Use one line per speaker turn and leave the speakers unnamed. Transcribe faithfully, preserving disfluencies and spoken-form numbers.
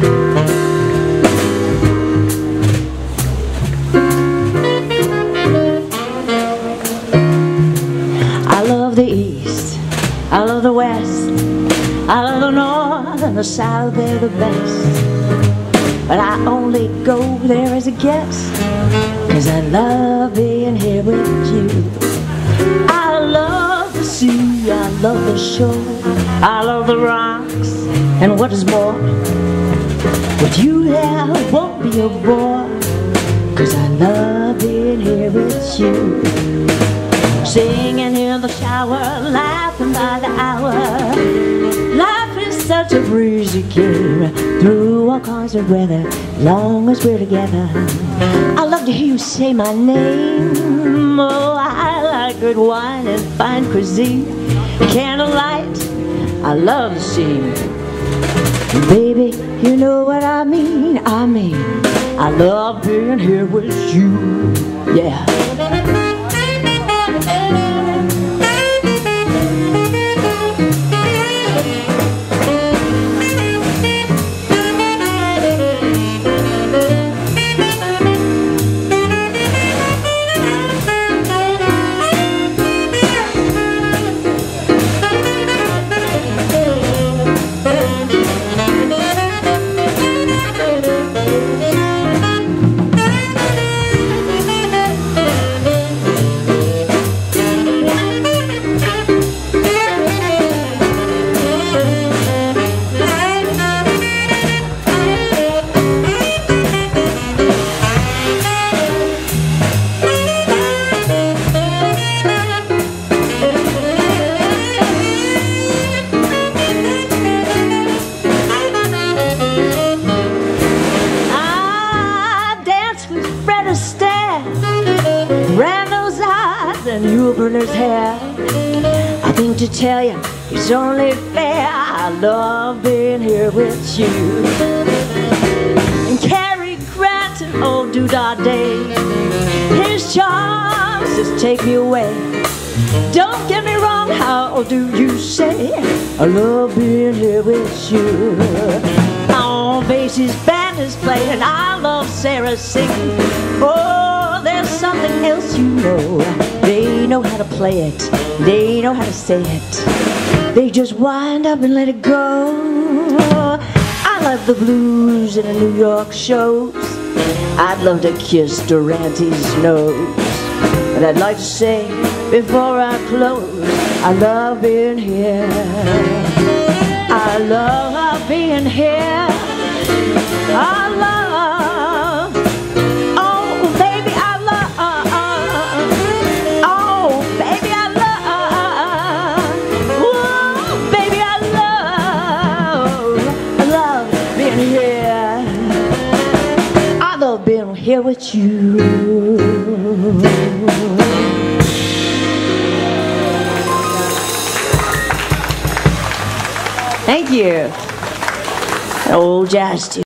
I love the East, I love the West, I love the North and the South, they're the best. But I only go there as a guest, 'cause I love being here with you. I love the sea, I love the shore, I love the rocks, and what is more, with you there I won't be a bore, 'cause I love being here with you. Singing in the shower, laughing by the hour. Life is such a breezy game, through all kinds of weather, long as we're together. I love to hear you say my name. Oh, I like good wine and fine cuisine. Candlelight, I love the scene. Baby, you know what I mean, I mean I love being here with you, yeah. Ran those eyes and Huberner's hair. I think to tell you, it's only fair, I love being here with you. And Cary Grant and old Doodah Day, his charms just take me away. Don't get me wrong, how do you say I love being here with you? On Basie's band is playing, I love Sarah singing. Oh, there's something else you know. They know how to play it, they know how to say it. They just wind up and let it go. I love the blues in the New York shows. I'd love to kiss Durante's nose. But I'd like to say before I close, I love being here. I love being here. I love, oh baby I love, oh baby I love, oh baby I love, I love being here. I love being here with you. Thank you. Old jazz tune.